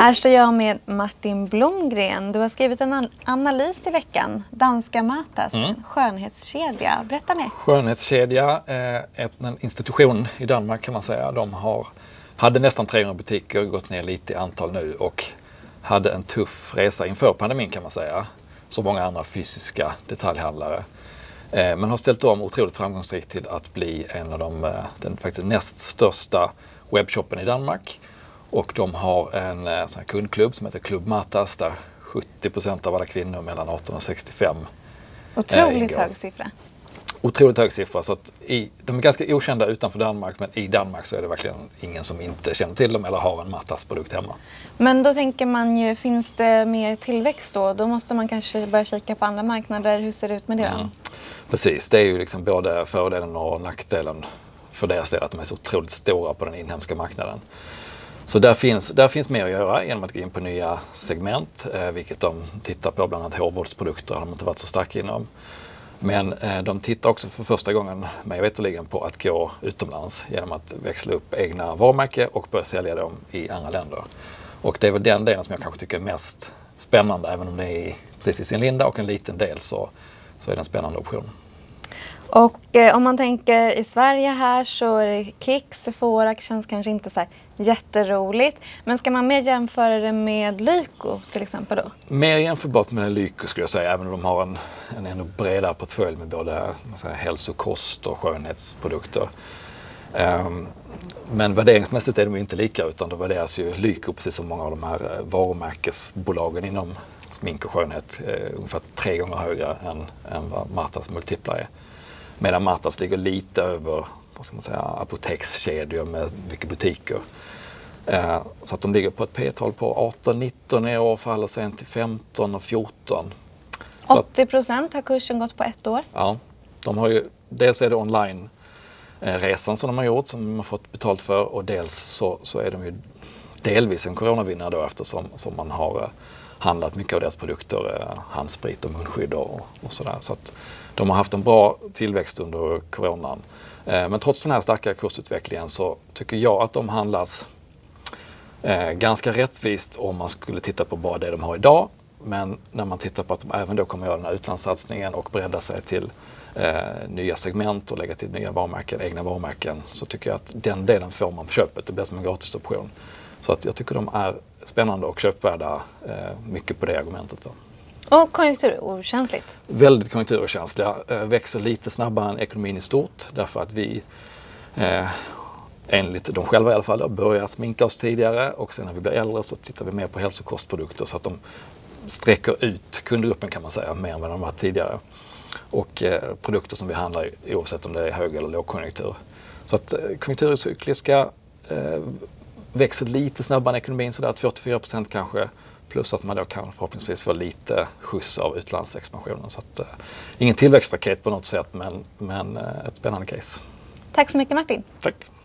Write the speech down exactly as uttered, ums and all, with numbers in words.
Här står jag med Martin Blomgren. Du har skrivit en analys i veckan. Danska Matas, mm. skönhetskedja. Berätta mer. Skönhetskedja är en institution i Danmark kan man säga. De har, hade nästan trehundra butiker, gått ner lite i antal nu och hade en tuff resa inför pandemin kan man säga. Så många andra fysiska detaljhandlare. Men har ställt om otroligt framgångsrikt till att bli en av de den faktiskt näst största webbshoppen i Danmark. Och de har en sån här kundklubb som heter Club Matas där sjuttio procent av alla kvinnor mellan arton och sextiofem. Otroligt hög siffra. Otroligt hög siffra. Så att i, de är ganska okända utanför Danmark, men i Danmark så är det verkligen ingen som inte känner till dem eller har en Matas-produkt hemma. Men då tänker man ju, finns det mer tillväxt då? Då måste man kanske börja kika på andra marknader. Hur ser det ut med det då? Mm. Precis, det är ju liksom både fördelen och nackdelen för deras del att de är så otroligt stora på den inhemska marknaden. Så där finns, där finns mer att göra genom att gå in på nya segment, eh, vilket de tittar på, bland annat hårvårdsprodukter har de inte varit så starka inom. Men eh, de tittar också för första gången, mig veterligen, på att gå utomlands genom att växla upp egna varumärken och börja sälja dem i andra länder. Och det är väl den delen som jag kanske tycker är mest spännande, även om det är precis i sin linda och en liten del så, så är det en spännande option. Och eh, om man tänker i Sverige här så är det Kicks, Sephora känns kanske inte så här jätteroligt. Men ska man mer jämföra det med Lyko till exempel då? Mer jämförbart med Lyko skulle jag säga, även om de har en, en ännu bredare portfölj med både säga, hälsokost och skönhetsprodukter. Um, men värderingsmässigt är de inte lika, utan då värderas ju Lyko precis som många av de här varumärkesbolagen inom smink och skönhet eh, ungefär tre gånger högre än, än vad Matas multiplar är. Medan Matas ligger lite över vad ska man säga, apotekskedjor med mycket butiker. Eh, så att de ligger på ett P-tal på arton nitton i år, faller sen till femton och fjorton. Så åttio procent har kursen gått på ett år. Ja, de har ju, dels är det online-resan som de har gjort, som de har fått betalt för, och dels så, så är de ju delvis en coronavinnare då, eftersom som man har handlat mycket av deras produkter, handsprit och munskydd och, och sådär. Så att de har haft en bra tillväxt under coronan. Men trots den här starka kursutvecklingen så tycker jag att de handlas eh, ganska rättvist om man skulle titta på bara det de har idag. Men när man tittar på att de även då kommer göra den här utlandssatsningen och bredda sig till eh, nya segment och lägga till nya varumärken, egna varumärken, så tycker jag att den delen får man på köpet. Det blir som en gratisoption. Så att jag tycker de är spännande och köpvärda eh, mycket på det argumentet då. Och konjunkturokänsligt? Väldigt konjunkturokänsliga. Eh, växer lite snabbare än ekonomin i stort, därför att vi eh, enligt de själva i alla fall börjar sminka oss tidigare, och sen när vi blir äldre så tittar vi mer på hälsokostprodukter så att de sträcker ut kundgruppen kan man säga mer än vad de var tidigare. Och eh, produkter som vi handlar oavsett om det är hög eller lågkonjunktur. Så att eh, konjunkturcykliska eh, växer lite snabbare än ekonomin, så där fyrtiofyra procent kanske, plus att man då kan förhoppningsvis få lite skjuts av utlandsexpansionen. Så att, eh, ingen tillväxtraket på något sätt, men, men eh, ett spännande case. Tack så mycket Martin. Tack.